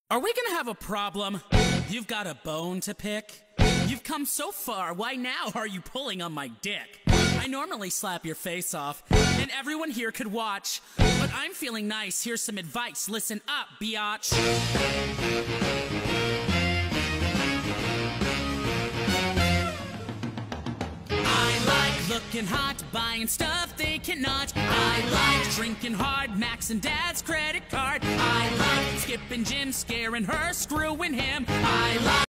Are we gonna have a problem? You've got a bone to pick? You've come so far, why now are you pulling on my dick? I normally slap your face off, and everyone here could watch. But I'm feeling nice, here's some advice, listen up, biatch. Looking hot, buying stuff they cannot. I like drinking hard, maxing dad's credit card. I like skipping gym, scaring her, screwing him. I like